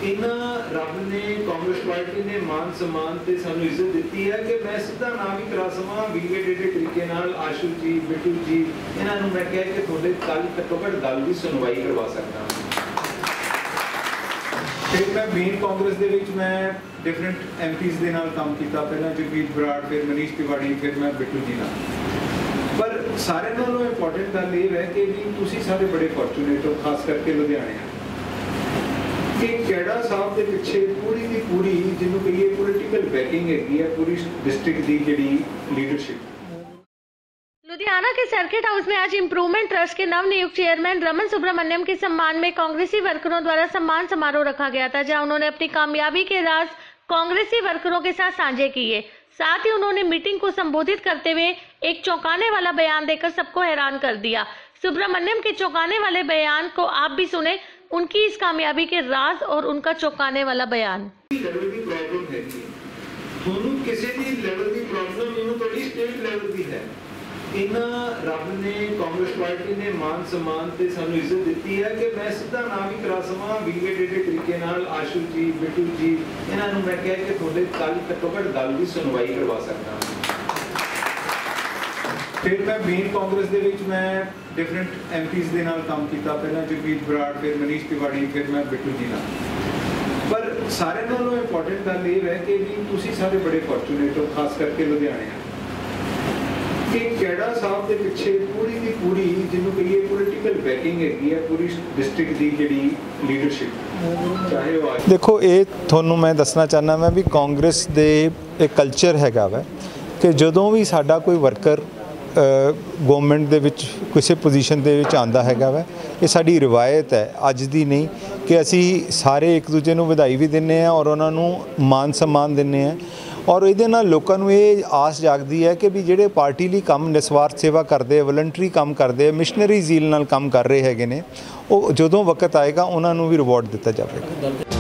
इन्हां रब ने कांग्रेस पार्टी ने मान सम्मान ते सानू इज्जत दी है कि मैं सीधा नाम ही करा सवां वीडियो टेढ़े तरीके नाल आशू जी बिट्टू जी इन्हां नूं मैं कह के थोड़े कल घट्टो घट गल दी सुनवाई करवा सकदा। फिर मैं मेन कांग्रेस दे विच मैं डिफरेंट MPs दे नाल काम कीता, पहला जगमीत बराड़, फिर मनीष तिवाड़ी, फिर मैं बिट्टू जी नाल। पर सारे नालों इंपॉर्टेंट गल ये है कि जी तुसीं सारे बड़े फॉर्चूनेट हो, खास करके लुधियाने कि कैड़ा साहब के पिछे पूरी की पूरी जिन्हों कहिए पोलिटिकल बैकिंग हैगी है पूरी डिस्ट्रिक्ट की जिहड़ी लीडरशिप। लुधियाना के सर्किट हाउस में आज इम्प्रूवमेंट ट्रस्ट के नव नियुक्त चेयरमैन रमन सुब्रमण्यम के सम्मान में कांग्रेसी वर्करों द्वारा सम्मान समारोह रखा गया था, जहां उन्होंने अपनी कामयाबी के राज कांग्रेसी वर्करों के साथ साझे किए। साथ ही उन्होंने मीटिंग को संबोधित करते हुए एक चौंकाने वाला बयान देकर सबको हैरान कर दिया। सुब्रमण्यम के चौंकाने वाले बयान को आप भी सुने, उनकी इस कामयाबी के राज और उनका चौंकाने वाला बयान। लेवल की प्रॉब्लम है ਤੁਹਾਨੂੰ ਕਿਸੇ ਦੀ ਲੈਵਲ ਦੀ ਪ੍ਰੋਬਲਮ ਇਹਨੂੰ ਤੁਹਾਡੀ ਸਟੇਟ ਲੈਵਲ ਦੀ ਹੈ। ਇਹਨਾਂ ਰੱਬ ਨੇ ਕਾਂਗਰਸ ਪਾਰਟੀ ਨੇ ਮਾਨ सम्मान ਤੇ ਸਾਨੂੰ ਇੱਜ਼ਤ ਦਿੱਤੀ ਹੈ ਕਿ ਮੈਂ ਸਿੱਧਾ ਨਾਮ ਹੀ ਕਰਾ ਸਵਾਂ ਵੀਡੀਓ टेढ़े ਤਰੀਕੇ ਨਾਲ ਆਸ਼ੂ ਜੀ ਬਿੱਟੂ ਜੀ ਇਹਨਾਂ ਨੂੰ ਮੈਂ ਕਹਿ ਕੇ ਤੁਹਾਡੇ ਕੱਲ ਘੱਟੋ ਘੱਟ ਗੱਲ ਦੀ ਸੁਣਵਾਈ ਕਰਵਾ ਸਕਦਾ। फिर मैं मेन कांग्रेस दे विच मैं डिफरेंट MPs दे नाल काम कीता, पहला जगमीत बराड़, फिर मनीष तिवाड़ी, फिर मैं बिट्टू जी नाल। पर सारे नालों इंपॉर्टेंट गल ये है कि जी तुसीं सारे बड़े फॉर्चूनेट हो, खास करके लुधियाने कि कैड़ा साहब के पिछे पूरी की पूरी जिन्हों कहिए पोलिटिकल बैकिंग हैगी है पूरी डिस्ट्रिक्ट की जिहड़ी लीडरशिप। चाहे वो देखो ये तुहानूं मैं दसना चाहना मैं भी कांग्रेस दे एक कल्चर हैगा वा कि जदों भी साडा कोई वर्कर गवर्नमेंट दे विच किसी पोजीशन दे विच आंदा हैगा वा, ये साडी रिवायत है अज दी नहीं कि असी सारे एक दूजे नूं वधाई भी दिंदे हैं और उन्हां नूं मान सम्मान दिंदे हैं और इहदे नाल लोकां नूं ये आस जागदी है कि भी जिहड़े पार्टी लई काम निस्वार्थ सेवा करदे, वलंटरी काम करदे, मिशनरी झील नाल काम कर रहे हैगे ने, वो जदों वक्त आएगा उन्हां नूं भी रिवॉर्ड दिता जावेगा।